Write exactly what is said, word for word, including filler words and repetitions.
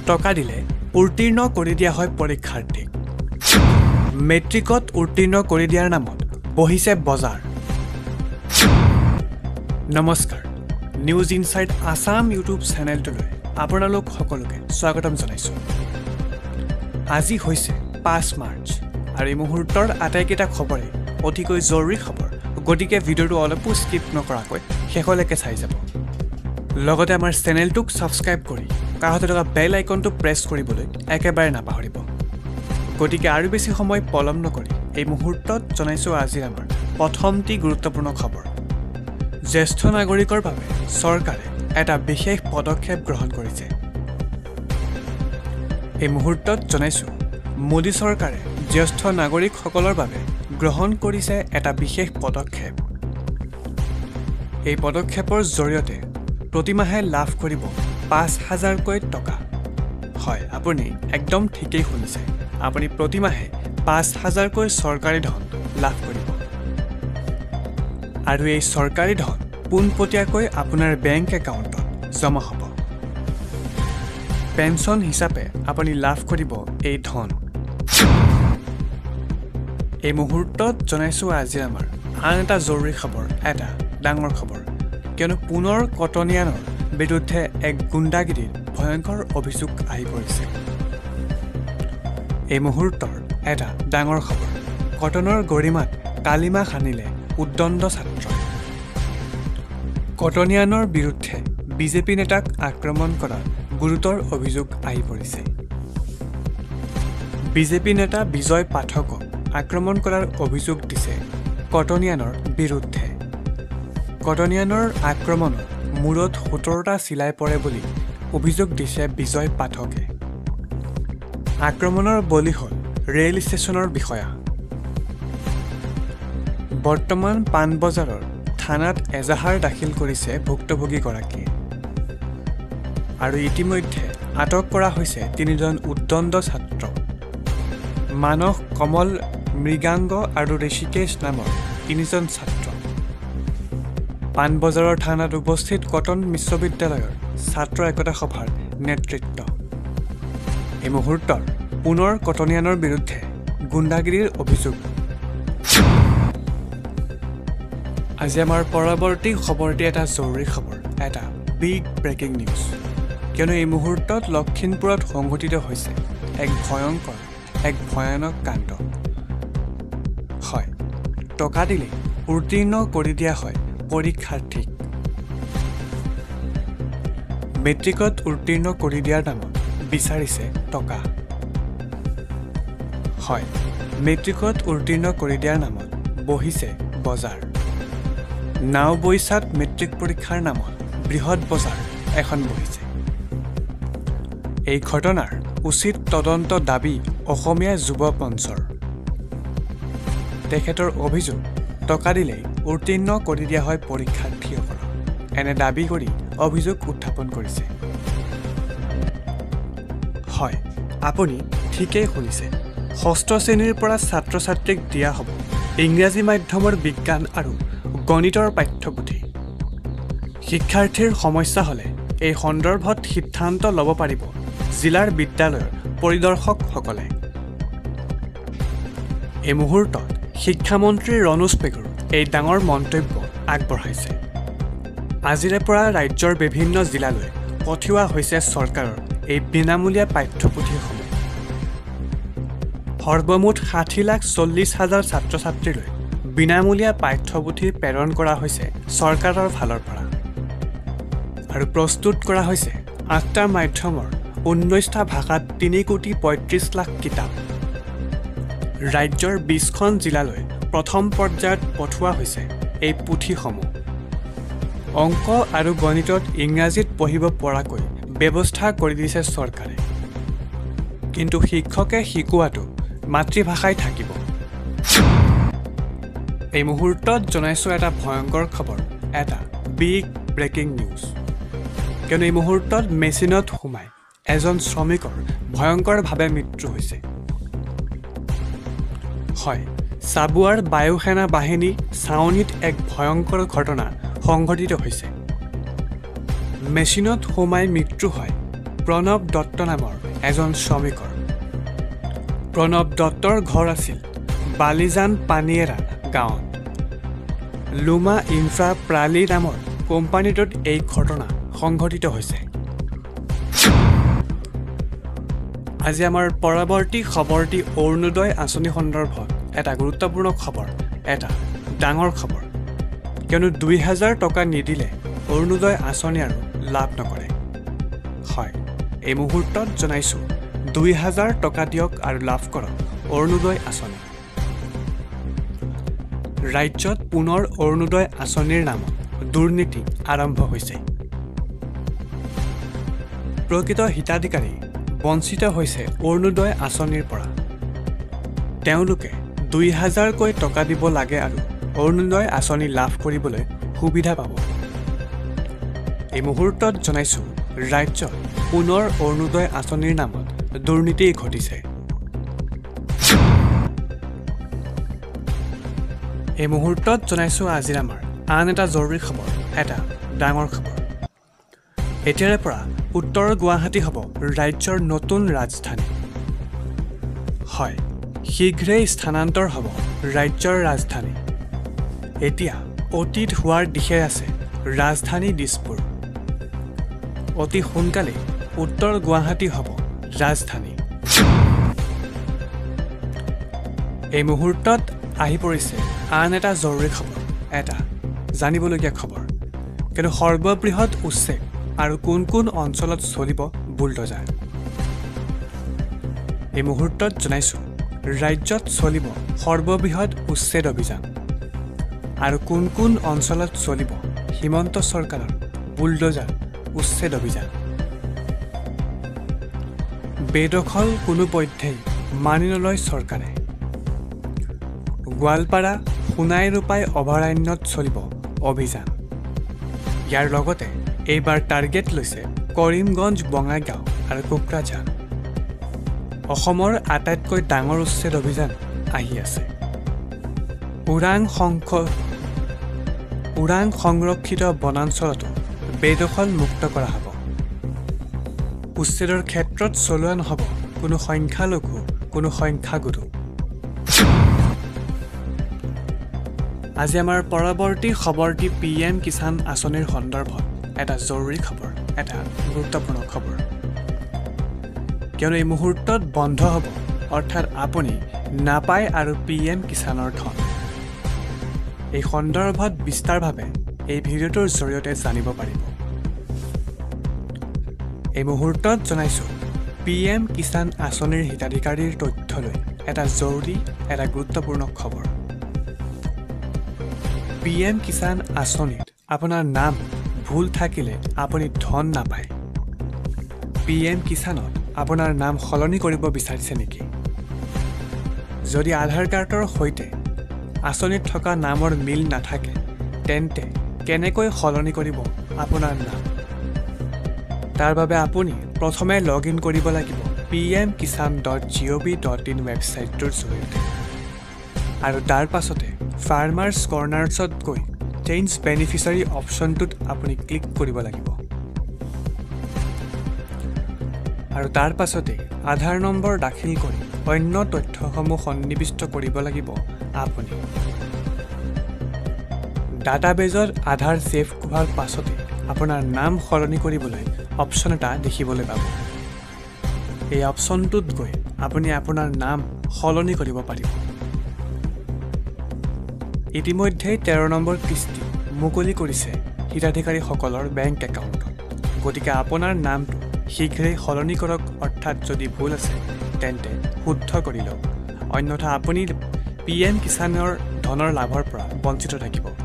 টকা দিলে উত্তীৰ্ণ কৰি দিয়া হয় পৰীক্ষাৰ্থীক মেট্ৰিকত উত্তীৰ্ণ কৰি দিয়াৰ নামত বহিছে বজাৰ নমস্কাৰ নিউজ ইনসাইড আসাম ইউটিউব চেনেলটোলৈ আপোনালোক সকলোকে স্বাগতম জনাইছো আজি হৈছে পাঁচ মাৰ্চ আৰু এই মুহূৰ্তৰ আটাইকেইটা খবৰে অতিকৈ জৰুৰী খবৰ গতিকে ভিডিঅটো অলপ স্কিপ নকৰাকৈ শেষলৈকে চাই যাব লগতে আমাৰ চেনেলটোক সাবস্ক্ৰাইব কৰি কাষতে থকা বেল আইকনটো প্ৰেছ কৰিবলৈ একেবাৰে নাপাহৰিব গতিকে আৰু বেছি সময় পলম নকৰি এই মুহূৰ্তত জনাইছো আজি আমাৰ প্ৰথমটি গুৰুত্বপূৰ্ণ খবৰ জ্যেষ্ঠ নাগৰিকৰ বাবে চৰকাৰে এটা বিশেষ পদক্ষেপ গ্ৰহণ কৰিছে এই মুহূৰ্তত জনাইছো মোদী চৰকাৰে জ্যেষ্ঠ নাগৰিকসকলৰ বাবে গ্ৰহণ কৰিছে এটা বিশেষ পদক্ষেপ এই পদক্ষেপৰ জৰিয়তে প্ৰতিমাহে লাভ কৰিব পাঁচ হাজাৰ কৈ টকা হয় আপুনি একদম ঠিকই শুনিছে আপুনি প্ৰতিমাহে পাঁচ হাজাৰ কৈ চৰকাৰী ধন লাভ কৰিব আৰু এই চৰকাৰী ধন পোনপটীয়াকৈ আপোনাৰ বেংক একাউণ্টত জমা হ'ব পেনশন হিচাপে আপুনি লাভ কৰিব এই ধন এই মুহূৰ্তত জনাইছো আজি আমাৰ আন এটা জৰুৰী খবৰ এটা ডাঙৰ খবৰ কিয়নো পুনৰ কটনিয়ানৰ বিৰুদ্ধে এক গুণ্ডাগিৰিৰ ভয়ংকৰ অভিযোগ আহি পৰিছে এই মুহূৰ্তৰ এটা ডাঙৰ খবৰ কটনৰ গৰিমাত কালিমা খানিলে উদ্দণ্ড ছাত্ৰ কটনিয়ানৰ বিৰুদ্ধে বিজেপি নেতাক আক্ৰমণ কৰাৰ গুৰুতৰ অভিযোগ আহি পৰিছে বিজেপি নেতা বিজয় পাঠকক আক্ৰমণ কৰাৰ অভিযোগ দিছে কটনিয়ানৰ বিৰুদ্ধে কটনিয়ানৰ আক্ৰমণত মূৰত সোতৰটা চিলাই পৰে বুলি অভিযোগ দিছে বিজয় পাঠকে আক্ৰমণৰ বলি হ'ল ৰেল ষ্টেচনৰ বিষয়া বৰ্তমান পানবজাৰৰ থানাত এজাহাৰ দাখিল কৰিছে ভুক্তভোগীগৰাকীয়ে আৰু ইতিমধ্যে আটক কৰা হৈছে তিনিজন উদ্দণ্ড ছাত্ৰ মানস কমল মৃগাংগ আৰু ঋষিকেশ নামৰ তিনিজন ছাত্ৰ পানবজাৰৰ থানাত উপস্থিত কটন বিশ্ববিদ্যালয়ৰ ছাত্ৰ একতা সভাৰ নেতৃত্ব এই মুহূৰ্তৰ পুনৰ কটনিয়ানৰ বিৰুদ্ধে গুণ্ডাগিৰিৰ অভিযোগ আজি আমাৰ পৰৱৰ্তী খবৰটি এটা জৰুৰী খবৰ এটা বিগ ব্ৰেকিং নিউজ কিয়নো এই মুহূৰ্তত লক্ষীমপুৰত সংঘটিত হৈছে এক ভয়ংকৰ এক ভয়ানক কাণ্ড হয় টকা দিলে উত্তীৰ্ণ কৰি দিয়া হয় পৰীক্ষাৰ্থীক মেট্ৰিকত উত্তীৰ্ণ কৰি দিয়াৰ নামত বিচাৰিছে টকা হয় মেট্ৰিকত উত্তীৰ্ণ কৰি দিয়াৰ নামত বহিছে বজাৰ নাও বৈচাত মেট্ৰিক পৰীক্ষাৰ নামত বৃহৎ বজাৰ এখন বহিছে এই ঘটনাৰ উচিত তদন্ত দাবী অসমীয়া যুৱ মঞ্চৰ তেখেতৰ অভিযোগ টকা দিলেই উত্তীৰ্ণ কৰি দিয়া হয় পৰীক্ষাৰ্থীসকলক এনে দাবী কৰি অভিযোগ উত্থাপন কৰিছে হয় আপুনি ঠিকই শুনিছে ষষ্ঠ শ্ৰেণীৰ পৰা ছাত্ৰ ছাত্ৰীক দিয়া হ'ব ইংৰাজী মাধ্যমৰ বিজ্ঞান আৰু গণিতৰ পাঠ্যপুথি শিক্ষাৰ্থীৰ সমস্যা হ'লে এই সন্দৰ্ভত সিদ্ধান্ত ল'ব পাৰিব জিলাৰ বিদ্যালয়ৰ পৰিদৰ্শকসকলে এই মুহূৰ্তত শিক্ষামন্ত্ৰী ৰণোজ পেগুৰ এই ডাঙৰ মন্তব্য আগবঢ়াইছে আজিৰে পৰা ৰাজ্যৰ বিভিন্ন জিলালৈ পঠিওৱা হৈছে চৰকাৰৰ এই বিনামূলীয়া পাঠ্যপুথিসমূহ সৰ্বমুঠ ষাঠি লাখ চল্লিছ হাজাৰ ছাত্ৰ ছাত্ৰীলৈ বিনামূলীয়া পাঠ্যপুথি প্ৰেৰণ কৰা হৈছে চৰকাৰৰ ফালৰ পৰা আৰু প্ৰস্তুত কৰা হৈছে আঠটা মাধ্যমৰ ঊনৈছটা ভাষাত তিনি কোটি পঁয়ত্ৰিছ লাখ কিতাপ ৰাজ্যৰ বিছখন জিলালৈ প্ৰথম পৰ্যায়ত পঠোৱা হৈছে এই পুথিসমূহ অংক আৰু গণিতত ইংৰাজীত পঢ়িব পৰাকৈ ব্যৱস্থা কৰি দিছে চৰকাৰে কিন্তু শিক্ষকে শিকোৱাটো মাতৃভাষাই থাকিব এই মুহূৰ্তত জনাইছো এটা ভয়ংকৰ খবৰ এটা বিগ ব্ৰেকিং নিউজ কিয়নো এই মুহূৰ্তত মেচিনত সোমাই এজন শ্ৰমিকৰ ভয়ংকৰভাৱে মৃত্যু হৈছে হয় সাবুৱাৰ বায়ুসেনা বাহিনী ছাউনীত এক ভয়ংকৰ ঘটনা সংঘটিত হৈছে মেচিনত সোমাই মৃত্যু হয় প্ৰণৱ দত্ত নামৰ এজন শ্ৰমিকৰ প্ৰণৱ দত্তৰ ঘৰ আছিল বালিজান পানীয়েৰা গাঁৱত লুমা ইনফ্ৰা প্ৰালি নামৰ কোম্পানীটোত এই ঘটনা সংঘটিত হৈছে আজি আমাৰ পৰৱৰ্তী খবৰটি অৰুণোদয় আঁচনি সন্দৰ্ভত এটা গুৰুত্বপূৰ্ণ খবৰ এটা ডাঙৰ খবৰ কিয়নো দুই হাজাৰ টকা নিদিলে অৰুণোদয় আঁচনি আৰু লাভ নকৰে হয় এই মুহূৰ্তত জনাইছো দুই হাজাৰ টকা দিয়ক আৰু লাভ কৰক অৰুণোদয় আঁচনি ৰাজ্যত পুনৰ অৰুণোদয় আঁচনিৰ নামত দুৰ্নীতি আৰম্ভ হৈছে প্ৰকৃত হিতাধিকাৰী বঞ্চিত হৈছে অৰুণোদয় আঁচনিৰ পৰা তেওঁলোকে দুই হাজাৰ কৈ টকা দিব লাগে আৰু অৰুণোদয় আঁচনি লাভ কৰিবলৈ সুবিধা পাব এই মুহূৰ্তত জনাইছো ৰাজ্যত পুনৰ অৰুণোদয় আঁচনিৰ নামত দুৰ্নীতি ঘটিছে এই মুহূৰ্তত জনাইছো আজিৰ আমাৰ আন এটা জৰুৰী খবৰ এটা ডাঙৰ খবৰ এতিয়াৰে পৰা উত্তৰ গুৱাহাটী হ'ব ৰাজ্যৰ নতুন ৰাজধানী হয় শীঘ্ৰেই স্থানান্তৰ হ'ব ৰাজ্যৰ ৰাজধানী এতিয়া অতীত হোৱাৰ দিশে আছে ৰাজধানী দিছপুৰ অতি সোনকালে উত্তৰ গুৱাহাটী হ'ব ৰাজধানী এই মুহূৰ্তত আহি পৰিছে আন এটা জৰুৰী খবৰ এটা জানিবলগীয়া খবৰ কিন্তু সৰ্ববৃহৎ উচ্ছেদ আৰু কোন কোন অঞ্চলত চলিব বুলডোজাৰ এই মুহূৰ্তত জনাইছো ৰাজ্যত চলিব সৰ্ববৃহৎ উচ্ছেদ অভিযান আৰু কোন কোন অঞ্চলত চলিব হিমন্ত চৰকাৰৰ বুলডোজাৰ উচ্ছেদ অভিযান বেদখল কোনো পধ্যেই মানি নলয় চৰকাৰে গোৱালপাৰা সোণাই ৰূপাই অভয়াৰণ্যত চলিব অভিযান ইয়াৰ লগতে এইবাৰ টাৰ্গেট লৈছে কৰিমগঞ্জ বঙাইগাঁও আৰু কোকৰাঝাৰ অসমৰ আটাইতকৈ ডাঙৰ উচ্ছেদ অভিযান আহি আছে ওৰাং সংখ ওৰাং সংৰক্ষিত বনাঞ্চলতো বেদখল মুক্ত কৰা হ'ব উচ্ছেদৰ ক্ষেত্ৰত চলোৱা নহ'ব কোনো সংখ্যালঘু কোনো সংখ্যাগুৰু আজি আমাৰ পৰৱৰ্তী খবৰটি পি এম কিষাণ আঁচনিৰ সন্দৰ্ভত এটা জৰুৰী খবৰ এটা গুৰুত্বপূৰ্ণ খবৰ কিয়নো এই মুহূৰ্তত বন্ধ হ'ব অৰ্থাৎ আপুনি নাপায় আৰু পি এম কিষাণৰ ধন এই সন্দৰ্ভত বিস্তাৰভাৱে এই ভিডিঅ'টোৰ জৰিয়তে জানিব পাৰিব এই মুহূৰ্তত জনাইছো পি এম কিষাণ আঁচনিৰ হিতাধিকাৰীৰ তথ্য লৈ এটা জৰুৰী এটা গুৰুত্বপূৰ্ণ খবৰ পি এম কিষাণ আঁচনিত আপোনাৰ নাম ভুল থাকিলে আপুনি ধন নাপায় পি এম কিষাণত আপোনাৰ নাম সলনি কৰিব বিচাৰিছে নেকি যদি আধাৰ কাৰ্ডৰ সৈতে আঁচনিত থকা নামৰ মিল নাথাকে তেন্তে কেনেকৈ সলনি কৰিব আপোনাৰ নাম তাৰ বাবে আপুনি প্ৰথমে লগ ইন কৰিব লাগিব P M Kisan dot G O' V dot in ৱেবছাইটটোৰ জৰিয়তে আৰু তাৰ পাছতে ফাৰ্মাৰ্ছ কৰ্নাৰ্ছত গৈ চেঞ্জ বেনিফিচিয়াৰী অপশ্যনটোত আপুনি ক্লিক কৰিব লাগিব আৰু তাৰ পাছতে আধাৰ নম্বৰ দাখিল কৰি অন্য তথ্যসমূহ সন্নিবিষ্ট কৰিব লাগিব আপুনি ডাটাবেজত আধাৰ ছেভ হোৱাৰ পাছতে আপোনাৰ নাম সলনি কৰিবলৈ অপশ্যন এটা দেখিবলৈ পাব এই অপশ্যনটোত গৈ আপুনি আপোনাৰ নাম সলনি কৰিব পাৰিব ইতিমধ্যে তেৰ নম্বৰ কিস্তি মুকলি কৰিছে হিতাধিকাৰীসকলৰ বেংক একাউণ্টত গতিকে আপোনাৰ নামটো শীঘ্ৰেই সলনি কৰক অৰ্থাৎ যদি ভুল আছে তেন্তে শুদ্ধ কৰি লওক অন্যথা আপুনি পি এম কিষাণৰ ধনৰ লাভৰ পৰা বঞ্চিত থাকিব